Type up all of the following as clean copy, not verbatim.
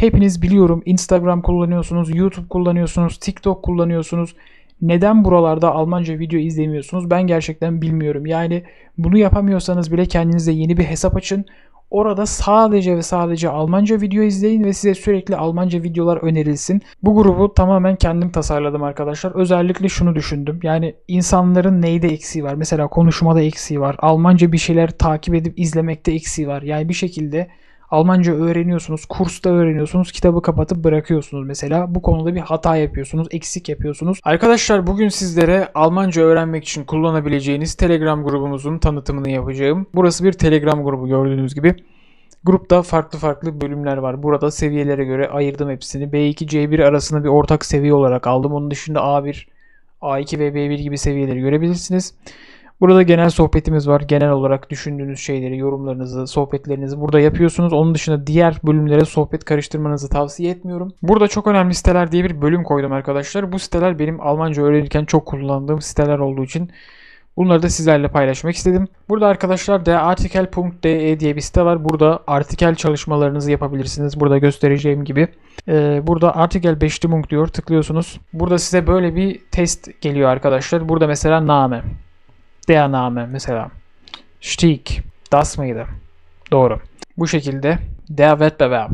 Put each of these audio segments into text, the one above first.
Hepiniz biliyorum Instagram kullanıyorsunuz, YouTube kullanıyorsunuz, TikTok kullanıyorsunuz. Neden buralarda Almanca video izlemiyorsunuz? Ben gerçekten bilmiyorum. Yani bunu yapamıyorsanız bile kendinize yeni bir hesap açın. Orada sadece ve sadece Almanca video izleyin ve size sürekli Almanca videolar önerilsin. Bu grubu tamamen kendim tasarladım arkadaşlar. Özellikle şunu düşündüm. Yani insanların neyde eksiği var? Mesela konuşmada eksiği var. Almanca bir şeyler takip edip izlemekte eksiği var. Yani bir şekilde Almanca öğreniyorsunuz, kursta öğreniyorsunuz, kitabı kapatıp bırakıyorsunuz mesela. Bu konuda bir hata yapıyorsunuz, eksik yapıyorsunuz. Arkadaşlar bugün sizlere Almanca öğrenmek için kullanabileceğiniz Telegram grubumuzun tanıtımını yapacağım. Burası bir Telegram grubu gördüğünüz gibi. Grupta farklı bölümler var. Burada seviyelere göre ayırdım hepsini. B2, C1 arasında bir ortak seviye olarak aldım. Onun dışında A1, A2 ve B1 gibi seviyeleri görebilirsiniz. Burada genel sohbetimiz var. Genel olarak düşündüğünüz şeyleri, yorumlarınızı, sohbetlerinizi burada yapıyorsunuz. Onun dışında diğer bölümlere sohbet karıştırmanızı tavsiye etmiyorum. Burada çok önemli siteler diye bir bölüm koydum arkadaşlar. Bu siteler benim Almanca öğrenirken çok kullandığım siteler olduğu için bunları da sizlerle paylaşmak istedim. Burada arkadaşlar derartikel.de diye bir site var. Burada artikel çalışmalarınızı yapabilirsiniz. Burada göstereceğim gibi. Burada artikel Bestimmung diyor. Tıklıyorsunuz. Burada size böyle bir test geliyor arkadaşlar. Burada mesela name. Der Name mesela. Stieg. Das mıydı? Doğru. Bu şekilde der Wettbewerb.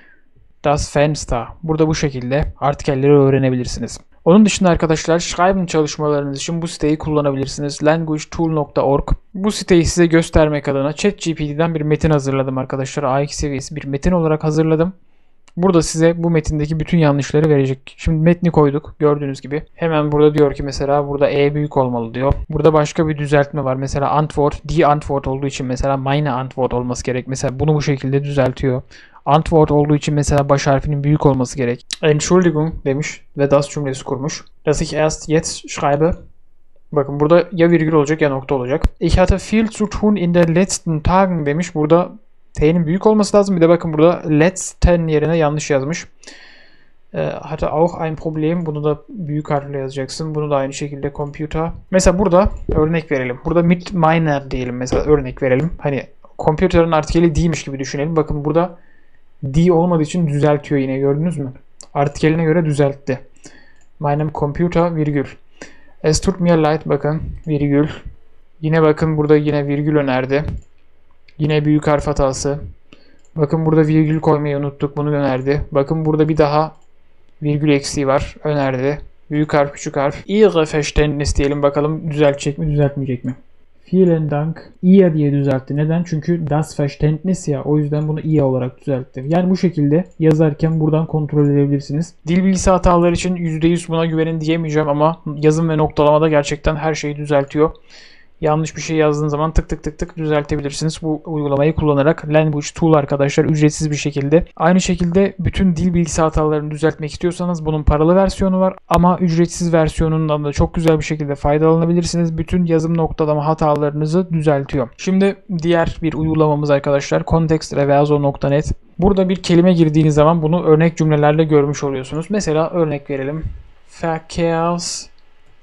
Das Fenster. Burada bu şekilde artikelleri öğrenebilirsiniz. Onun dışında arkadaşlar Schreiben çalışmalarınız için bu siteyi kullanabilirsiniz. languagetool.org. Bu siteyi size göstermek adına ChatGPT'den bir metin hazırladım arkadaşlar. A2 seviyesi bir metin olarak hazırladım. Burada size bu metindeki bütün yanlışları verecek. Şimdi metni koyduk gördüğünüz gibi. Hemen burada diyor ki mesela burada E büyük olmalı diyor. Burada başka bir düzeltme var. Mesela Antwort, die Antwort olduğu için mesela meine Antwort olması gerek. Mesela bunu bu şekilde düzeltiyor. Antwort olduğu için mesela baş harfinin büyük olması gerek. Entschuldigung demiş ve das cümlesi kurmuş. Dass ich erst jetzt schreibe. Bakın burada ya virgül olacak ya nokta olacak. Ich hatte viel zu tun in den letzten Tagen demiş. Burada T'nin büyük olması lazım. Bir de bakın burada letzten yerine yanlış yazmış. Hatte auch ein Problem. Bunu da büyük harfle yazacaksın. Bunu da aynı şekilde computer. Mesela burada örnek verelim. Burada mit meiner diyelim mesela örnek verelim. Hani computer'ın artikeli değilmiş gibi düşünelim. Bakın burada D olmadığı için düzeltiyor yine gördünüz mü? Artikeline göre düzeltti. Meinem Computer virgül. Es tut mir leid bakın virgül. Yine bakın burada yine virgül önerdi. Yine büyük harf hatası. Bakın burada virgül koymayı unuttuk. Bunu önerdi. Bakın burada bir daha virgül eksiği var. Önerdi. Büyük harf, küçük harf. Ihre Verständnis diyelim bakalım düzeltecek mi, düzeltmeyecek mi? Vielen Dank. Ihr diye düzeltti. Neden? Çünkü das Verständnis ya. O yüzden bunu ihr olarak düzeltti. Yani bu şekilde yazarken buradan kontrol edebilirsiniz. Dil bilgisi hataları için %100 buna güvenin diyemeyeceğim ama yazım ve noktalamada gerçekten her şeyi düzeltiyor. Yanlış bir şey yazdığın zaman tık tık tık tık düzeltebilirsiniz. Bu uygulamayı kullanarak Language Tool arkadaşlar ücretsiz bir şekilde. Aynı şekilde bütün dil bilgisi hatalarını düzeltmek istiyorsanız bunun paralı versiyonu var. Ama ücretsiz versiyonundan da çok güzel bir şekilde faydalanabilirsiniz. Bütün yazım noktalama hatalarınızı düzeltiyor. Şimdi diğer bir uygulamamız arkadaşlar contextreverso.net. Burada bir kelime girdiğiniz zaman bunu örnek cümlelerle görmüş oluyorsunuz. Mesela örnek verelim. Verkehrs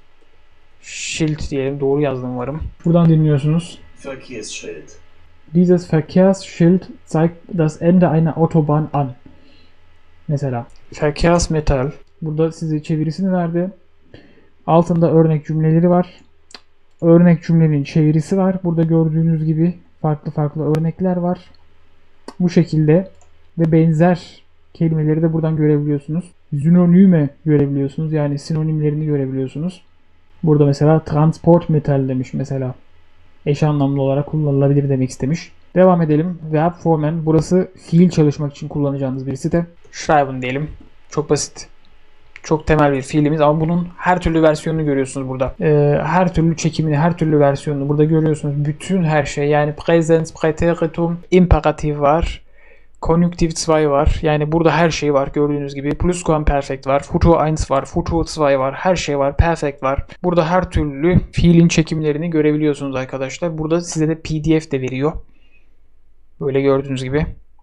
Schild diyelim. Doğru yazdım umarım. Buradan dinliyorsunuz. Verkehrsschild. Dieses Verkehrsschild zeigt das Ende einer Autobahn an. Mesela Verkehrsmittel. Burada size çevirisini verdi. Altında örnek cümleleri var. Örnek cümlenin çevirisi var. Burada gördüğünüz gibi farklı örnekler var. Bu şekilde ve benzer kelimeleri de buradan görebiliyorsunuz. Synonyme görebiliyorsunuz. Yani sinonimlerini görebiliyorsunuz. Burada mesela Transportmittel demiş mesela. Eş anlamlı olarak kullanılabilir demek istemiş. Devam edelim. Verbformen. Burası fiil çalışmak için kullanacağınız bir site. Schreiben diyelim. Çok basit. Çok temel bir fiilimiz ama bunun her türlü versiyonunu görüyorsunuz burada. Her türlü çekimini, her türlü versiyonunu burada görüyorsunuz. Bütün her şey yani Präsens, Präteritum, imperatif var. Konjunktiv 2 var. Yani burada her şey var gördüğünüz gibi. Pluskuamperfekt var. Futur 1 var. Futur 2 var. Her şey var. Perfect var. Burada her türlü fiilin çekimlerini görebiliyorsunuz arkadaşlar. Burada size de PDF de veriyor. Böyle gördüğünüz gibi.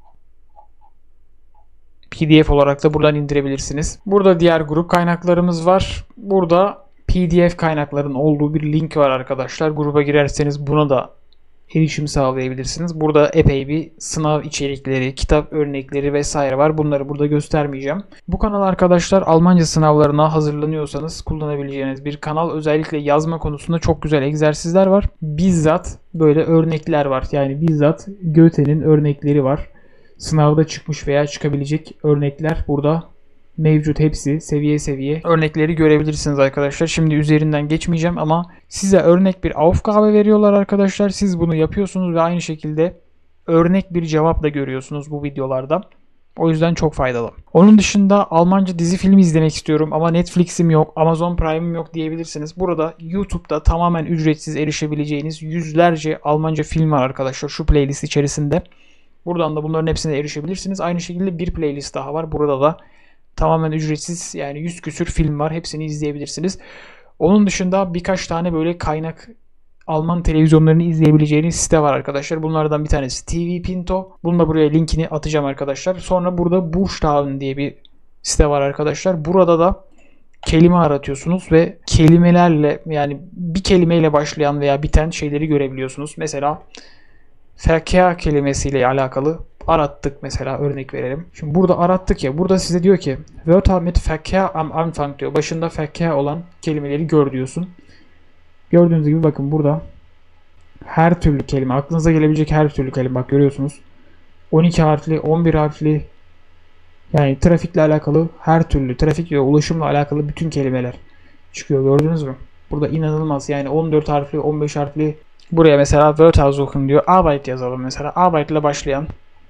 PDF olarak da buradan indirebilirsiniz. Burada diğer grup kaynaklarımız var. Burada PDF kaynakların olduğu bir link var arkadaşlar. Gruba girerseniz buna da erişim sağlayabilirsiniz. Burada epey bir sınav içerikleri, kitap örnekleri vesaire var. Bunları burada göstermeyeceğim. Bu kanal arkadaşlar Almanca sınavlarına hazırlanıyorsanız kullanabileceğiniz bir kanal. Özellikle yazma konusunda çok güzel egzersizler var. Bizzat böyle örnekler var. Yani bizzat Goethe'nin örnekleri var. Sınavda çıkmış veya çıkabilecek örnekler burada mevcut, hepsi seviye seviye örnekleri görebilirsiniz arkadaşlar. Şimdi üzerinden geçmeyeceğim ama size örnek bir Aufgabe veriyorlar arkadaşlar. Siz bunu yapıyorsunuz ve aynı şekilde örnek bir cevap da görüyorsunuz bu videolarda. O yüzden çok faydalı. Onun dışında Almanca dizi film izlemek istiyorum ama Netflix'im yok, Amazon Prime'im yok diyebilirsiniz. Burada YouTube'da tamamen ücretsiz erişebileceğiniz yüzlerce Almanca film var arkadaşlar şu playlist içerisinde. Buradan da bunların hepsine erişebilirsiniz. Aynı şekilde bir playlist daha var. Burada da tamamen ücretsiz, yani 100 küsür film var. Hepsini izleyebilirsiniz. Onun dışında birkaç tane böyle kaynak Alman televizyonlarını izleyebileceğiniz site var arkadaşlar. Bunlardan bir tanesi TV Pinto. Bunun da buraya linkini atacağım arkadaşlar. Sonra burada Buchstaben diye bir site var arkadaşlar. Burada da kelime aratıyorsunuz ve kelimelerle, yani bir kelimeyle başlayan veya biten şeyleri görebiliyorsunuz. Mesela Verkehr kelimesiyle alakalı arattık, mesela örnek verelim. Şimdi burada arattık ya, burada size diyor ki Wörter mit Verkehr am Anfang diyor. Başında Verkehr olan kelimeleri gör diyorsun. Gördüğünüz gibi bakın burada her türlü kelime, aklınıza gelebilecek her türlü kelime, bak görüyorsunuz. 12 harfli, 11 harfli, yani trafikle alakalı her türlü, trafik ve ulaşımla alakalı bütün kelimeler çıkıyor, gördünüz mü? Burada inanılmaz, yani 14 harfli, 15 harfli. Buraya mesela Wörter suchen diyor. Arbeit yazalım mesela. Arbeit ile başlayan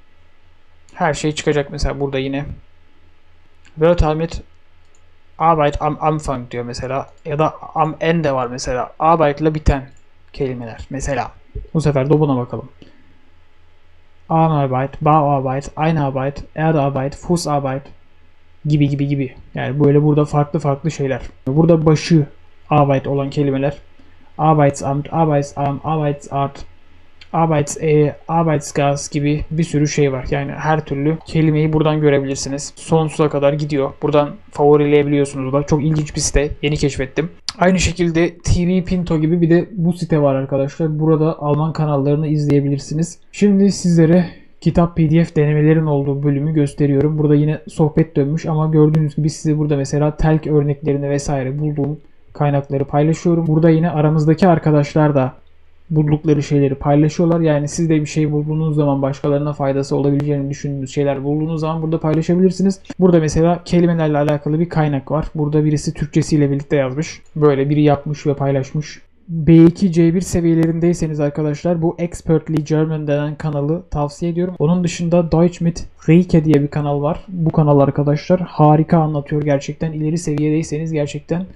her şey çıkacak mesela burada yine. Wörter mit Arbeit am Anfang diyor mesela. Ya da am Ende var mesela. Arbeit ile biten kelimeler mesela. Bu sefer de buna bakalım. Armarbeit, Bauarbeit, Einarbeit, Erdarbeit, Fußarbeit gibi gibi gibi. Yani böyle burada farklı farklı şeyler. Burada başı Arbeit olan kelimeler. Arbeitsamt, Arbeitsamt, Arbeitsart, Arbeitsgas gibi bir sürü şey var. Yani her türlü kelimeyi buradan görebilirsiniz. Sonsuza kadar gidiyor. Buradan favorileyebiliyorsunuz da. Çok ilginç bir site. Yeni keşfettim. Aynı şekilde TV Pinto gibi bir de bu site var arkadaşlar. Burada Alman kanallarını izleyebilirsiniz. Şimdi sizlere kitap PDF denemelerin olduğu bölümü gösteriyorum. Burada yine sohbet dönmüş ama gördüğünüz gibi size burada mesela telk örneklerini vesaire bulduğum kaynakları paylaşıyorum. Burada yine aramızdaki arkadaşlar da buldukları şeyleri paylaşıyorlar. Yani siz de bir şey bulduğunuz zaman, başkalarına faydası olabileceğini düşündüğünüz şeyler bulduğunuz zaman burada paylaşabilirsiniz. Burada mesela kelimelerle alakalı bir kaynak var. Burada birisi Türkçesiyle birlikte yazmış. Böyle biri yapmış ve paylaşmış. B2, C1 seviyelerindeyseniz arkadaşlar bu Expertly German denen kanalı tavsiye ediyorum. Onun dışında Deutsch mit Reike diye bir kanal var. Bu kanal arkadaşlar harika anlatıyor gerçekten. İleri seviyedeyseniz gerçekten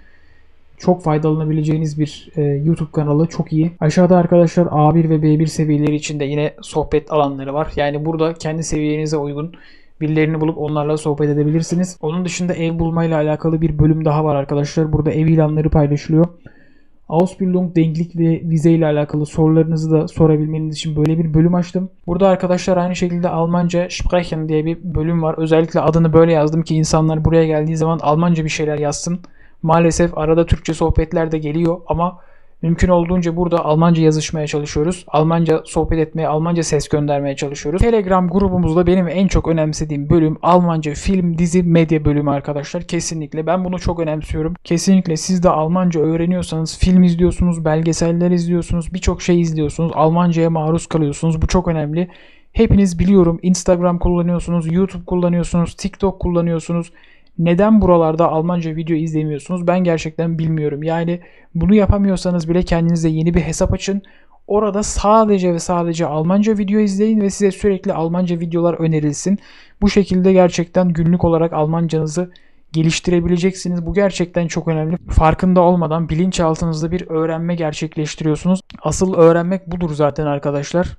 çok faydalanabileceğiniz bir YouTube kanalı, çok iyi. Aşağıda arkadaşlar A1 ve B1 seviyeleri için de yine sohbet alanları var. Yani burada kendi seviyenize uygun birilerini bulup onlarla sohbet edebilirsiniz. Onun dışında ev bulmayla alakalı bir bölüm daha var arkadaşlar. Burada ev ilanları paylaşılıyor. Ausbildung, denklik ve vize ile alakalı sorularınızı da sorabilmeniz için böyle bir bölüm açtım. Burada arkadaşlar aynı şekilde Almanca Sprechen diye bir bölüm var. Özellikle adını böyle yazdım ki insanlar buraya geldiği zaman Almanca bir şeyler yazsın. Maalesef arada Türkçe sohbetler de geliyor ama mümkün olduğunca burada Almanca yazışmaya çalışıyoruz. Almanca sohbet etmeye, Almanca ses göndermeye çalışıyoruz. Telegram grubumuzda benim en çok önemsediğim bölüm Almanca film, dizi, medya bölümü arkadaşlar. Kesinlikle ben bunu çok önemsiyorum. Kesinlikle siz de Almanca öğreniyorsanız, film izliyorsunuz, belgeseller izliyorsunuz, birçok şey izliyorsunuz. Almancaya maruz kalıyorsunuz. Bu çok önemli. Hepiniz biliyorum Instagram kullanıyorsunuz, YouTube kullanıyorsunuz, TikTok kullanıyorsunuz. Neden buralarda Almanca video izlemiyorsunuz? Ben gerçekten bilmiyorum. Yani bunu yapamıyorsanız bile kendinize yeni bir hesap açın. Orada sadece ve sadece Almanca video izleyin ve size sürekli Almanca videolar önerilsin. Bu şekilde gerçekten günlük olarak Almancanızı geliştirebileceksiniz. Bu gerçekten çok önemli. Farkında olmadan bilinçaltınızda bir öğrenme gerçekleştiriyorsunuz. Asıl öğrenmek budur zaten arkadaşlar.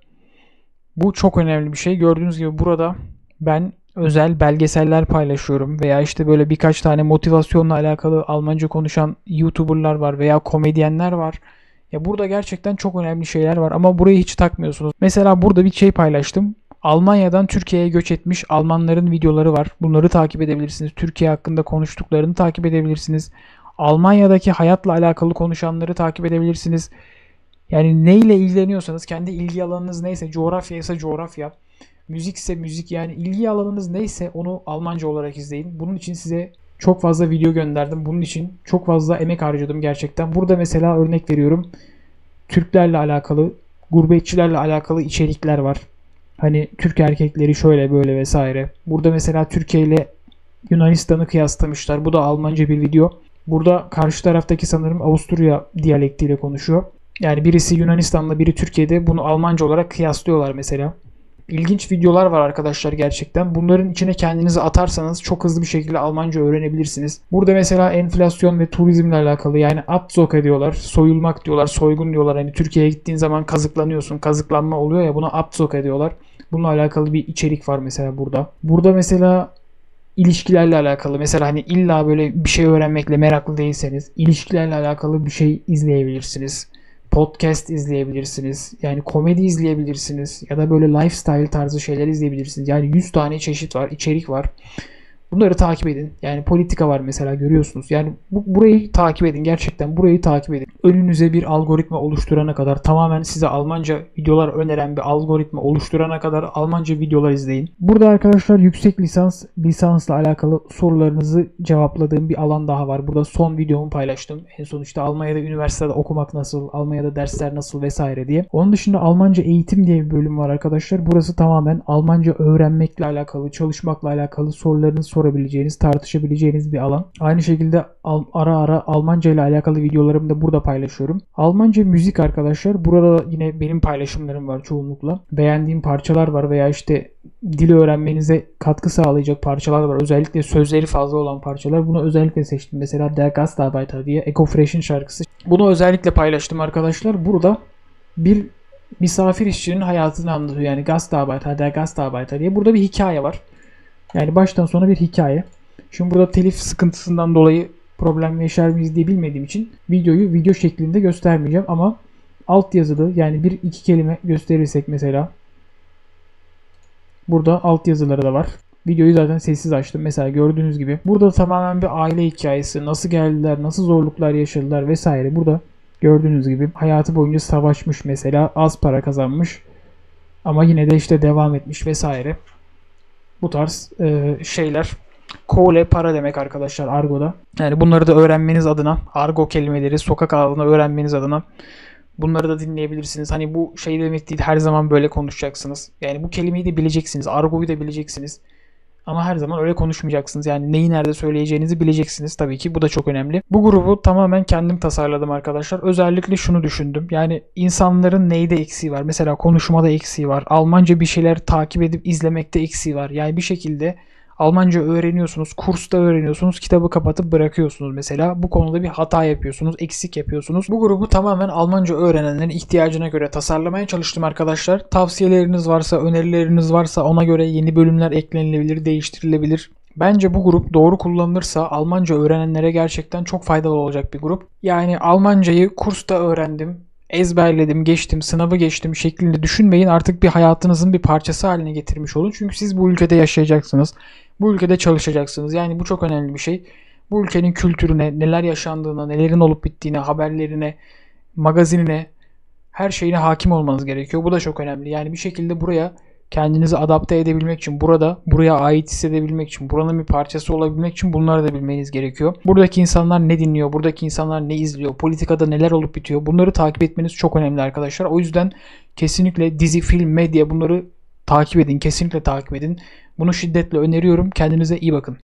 Bu çok önemli bir şey. Gördüğünüz gibi burada ben özel belgeseller paylaşıyorum veya işte böyle birkaç tane motivasyonla alakalı Almanca konuşan YouTuber'lar var veya komedyenler var. Ya burada gerçekten çok önemli şeyler var ama burayı hiç takmıyorsunuz. Mesela burada bir şey paylaştım. Almanya'dan Türkiye'ye göç etmiş Almanların videoları var. Bunları takip edebilirsiniz. Türkiye hakkında konuştuklarını takip edebilirsiniz. Almanya'daki hayatla alakalı konuşanları takip edebilirsiniz. Yani neyle ilgileniyorsanız, kendi ilgi alanınız neyse, coğrafya ise coğrafya, müzik ise müzik, yani ilgi alanınız neyse onu Almanca olarak izleyin. Bunun için size çok fazla video gönderdim. Bunun için çok fazla emek harcadım gerçekten. Burada mesela örnek veriyorum. Türklerle alakalı, gurbetçilerle alakalı içerikler var. Hani Türk erkekleri şöyle böyle vesaire. Burada mesela Türkiye ile Yunanistan'ı kıyaslamışlar. Bu da Almanca bir video. Burada karşı taraftaki sanırım Avusturya diyalektiyle konuşuyor. Yani birisi Yunanistan'la biri Türkiye'de, bunu Almanca olarak kıyaslıyorlar mesela. İlginç videolar var arkadaşlar gerçekten. Bunların içine kendinizi atarsanız çok hızlı bir şekilde Almanca öğrenebilirsiniz. Burada mesela enflasyon ve turizmle alakalı, yani Abzocke diyorlar, soyulmak diyorlar, soygun diyorlar. Hani Türkiye'ye gittiğin zaman kazıklanıyorsun, kazıklanma oluyor ya, buna Abzocke diyorlar. Bununla alakalı bir içerik var mesela burada. Burada mesela ilişkilerle alakalı, mesela hani illa böyle bir şey öğrenmekle meraklı değilseniz ilişkilerle alakalı bir şey izleyebilirsiniz. Podcast izleyebilirsiniz. Yani komedi izleyebilirsiniz. Ya da böyle lifestyle tarzı şeyler izleyebilirsiniz. Yani 100 tane çeşit var, içerik var. Bunları takip edin. Yani politika var mesela, görüyorsunuz. Yani burayı takip edin. Gerçekten burayı takip edin. Önünüze bir algoritma oluşturana kadar, tamamen size Almanca videolar öneren bir algoritma oluşturana kadar Almanca videolar izleyin. Burada arkadaşlar yüksek lisansla alakalı sorularınızı cevapladığım bir alan daha var. Burada son videomu paylaştım. En son işte Almanya'da üniversitede okumak nasıl, Almanya'da dersler nasıl vesaire diye. Onun dışında Almanca eğitim diye bir bölüm var arkadaşlar. Burası tamamen Almanca öğrenmekle alakalı, çalışmakla alakalı sorularınızı sorabileceğiniz, tartışabileceğiniz bir alan. Aynı şekilde ara ara Almanca ile alakalı videolarımı da burada paylaşıyorum. Almanca müzik arkadaşlar. Burada yine benim paylaşımlarım var çoğunlukla. Beğendiğim parçalar var veya işte dili öğrenmenize katkı sağlayacak parçalar var. Özellikle sözleri fazla olan parçalar. Bunu özellikle seçtim. Mesela Der Gastarbeiter diye Eko Fresh'in şarkısı. Bunu özellikle paylaştım arkadaşlar. Burada bir misafir işçinin hayatını anlatıyor. Yani Gastarbeiter, Der Gastarbeiter diye. Burada bir hikaye var. Yani baştan sona bir hikaye. Şimdi burada telif sıkıntısından dolayı problem yaşar mıyız diye bilmediğim için videoyu video şeklinde göstermeyeceğim ama alt yazılı, yani bir iki kelime gösterirsek mesela burada alt yazıları da var. Videoyu zaten sessiz açtım. Mesela gördüğünüz gibi burada tamamen bir aile hikayesi. Nasıl geldiler, nasıl zorluklar yaşadılar vesaire. Burada gördüğünüz gibi hayatı boyunca savaşmış mesela. Az para kazanmış. Ama yine de işte devam etmiş vesaire. Bu tarz şeyler. Kohle para demek arkadaşlar argoda. Yani bunları da öğrenmeniz adına, argo kelimeleri, sokak ağzını öğrenmeniz adına bunları da dinleyebilirsiniz. Hani bu şey demek değil, her zaman böyle konuşacaksınız. Yani bu kelimeyi de bileceksiniz, argoyu da bileceksiniz. Ama her zaman öyle konuşmayacaksınız. Yani neyi nerede söyleyeceğinizi bileceksiniz tabii ki. Bu da çok önemli. Bu grubu tamamen kendim tasarladım arkadaşlar. Özellikle şunu düşündüm. Yani insanların neyde eksiği var? Mesela konuşmada eksiği var. Almanca bir şeyler takip edip izlemekte eksiği var. Yani bir şekilde Almanca öğreniyorsunuz, kursta öğreniyorsunuz, kitabı kapatıp bırakıyorsunuz mesela. Bu konuda bir hata yapıyorsunuz, eksik yapıyorsunuz. Bu grubu tamamen Almanca öğrenenlerin ihtiyacına göre tasarlamaya çalıştım arkadaşlar. Tavsiyeleriniz varsa, önerileriniz varsa ona göre yeni bölümler eklenilebilir, değiştirilebilir. Bence bu grup doğru kullanılırsa Almanca öğrenenlere gerçekten çok faydalı olacak bir grup. Yani Almancayı kursta öğrendim, ezberledim, geçtim, sınavı geçtim şeklinde düşünmeyin. Artık bir hayatınızın bir parçası haline getirmiş olun. Çünkü siz bu ülkede yaşayacaksınız. Bu ülkede çalışacaksınız. Yani bu çok önemli bir şey. Bu ülkenin kültürüne, neler yaşandığına, nelerin olup bittiğine, haberlerine, magazinine, her şeyine hakim olmanız gerekiyor. Bu da çok önemli. Yani bir şekilde buraya kendinizi adapte edebilmek için, buraya ait hissedebilmek için, buranın bir parçası olabilmek için bunları da bilmeniz gerekiyor. Buradaki insanlar ne dinliyor, buradaki insanlar ne izliyor, politikada neler olup bitiyor, bunları takip etmeniz çok önemli arkadaşlar. O yüzden kesinlikle dizi, film, medya bunları takip edin, kesinlikle takip edin. Bunu şiddetle öneriyorum. Kendinize iyi bakın.